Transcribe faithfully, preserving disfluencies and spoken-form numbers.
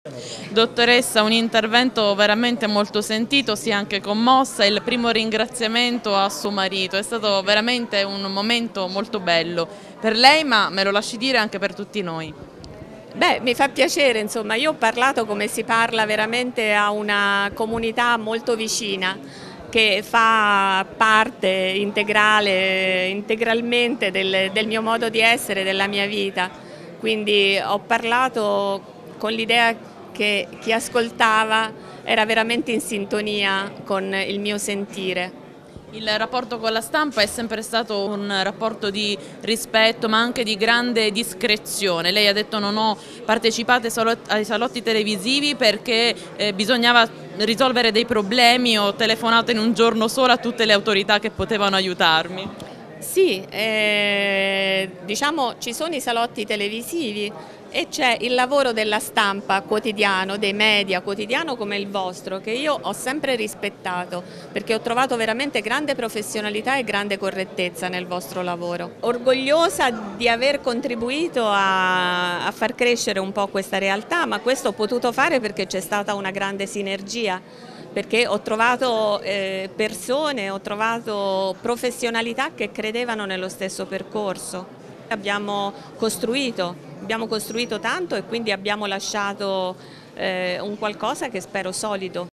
Dottoressa, un intervento veramente molto sentito, si è anche commossa. Il primo ringraziamento a suo marito, è stato veramente un momento molto bello per lei, ma me lo lasci dire anche per tutti noi. Beh, mi fa piacere, insomma, io ho parlato come si parla veramente a una comunità molto vicina che fa parte integrale, integralmente del, del mio modo di essere, della mia vita. Quindi ho parlato con l'idea che chi ascoltava era veramente in sintonia con il mio sentire. Il rapporto con la stampa è sempre stato un rapporto di rispetto ma anche di grande discrezione. Lei ha detto non ho partecipato ai salotti televisivi perché eh, bisognava risolvere dei problemi, ho telefonato in un giorno solo a tutte le autorità che potevano aiutarmi. Sì, eh, diciamo ci sono i salotti televisivi e c'è il lavoro della stampa quotidiano, dei media quotidiano come il vostro, che io ho sempre rispettato perché ho trovato veramente grande professionalità e grande correttezza nel vostro lavoro. Orgogliosa di aver contribuito a, a far crescere un po' questa realtà, ma questo ho potuto fare perché c'è stata una grande sinergia, perché ho trovato eh, persone, ho trovato professionalità che credevano nello stesso percorso. Abbiamo costruito, abbiamo costruito tanto e quindi abbiamo lasciato eh, un qualcosa che spero solido.